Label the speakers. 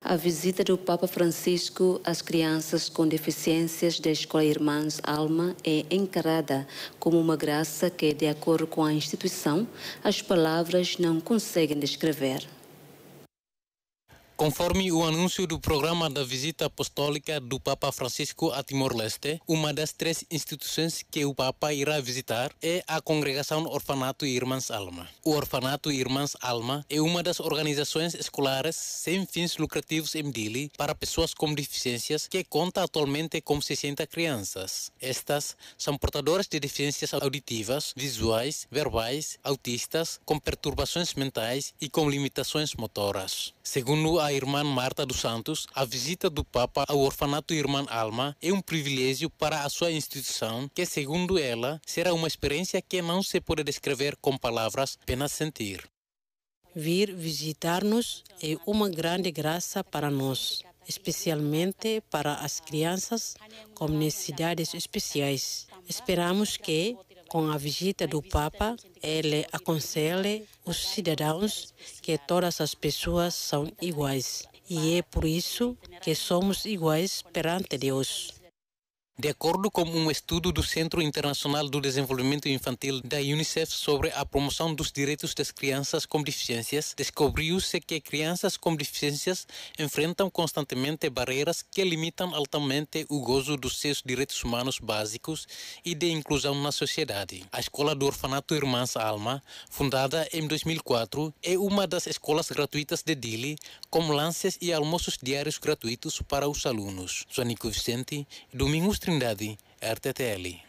Speaker 1: A visita do Papa Francisco às crianças com deficiências da Escola Irmãs Alma é encarada como uma graça que, de acordo com a instituição, as palavras não conseguem descrever.
Speaker 2: Conforme o anúncio do programa da visita apostólica do Papa Francisco a Timor-Leste, uma das 3 instituições que o Papa irá visitar é a Congregação Orfanato Irmãs Alma. O Orfanato Irmãs Alma é uma das organizações escolares sem fins lucrativos em Dili para pessoas com deficiências que conta atualmente com 60 crianças. Estas são portadoras de deficiências auditivas, visuais, verbais, autistas, com perturbações mentais e com limitações motoras. Segundo a irmã Marta dos Santos, a visita do Papa ao Orfanato Irmã Alma é um privilégio para a sua instituição que, segundo ela, será uma experiência que não se pode descrever com palavras, apenas sentir.
Speaker 3: Vir visitar-nos é uma grande graça para nós, especialmente para as crianças com necessidades especiais. Esperamos que, com a visita do Papa, ele aconselhe os cidadãos que todas as pessoas são iguais. E é por isso que somos iguais perante Deus.
Speaker 2: De acordo com um estudo do Centro Internacional do Desenvolvimento Infantil da UNICEF sobre a promoção dos direitos das crianças com deficiências, descobriu-se que crianças com deficiências enfrentam constantemente barreiras que limitam altamente o gozo dos seus direitos humanos básicos e de inclusão na sociedade. A Escola do Orfanato Irmãs Alma, fundada em 2004, é uma das escolas gratuitas de Dili, com lanches e almoços diários gratuitos para os alunos. Sou Nico Vicente, Domingos Trindade, RTTL.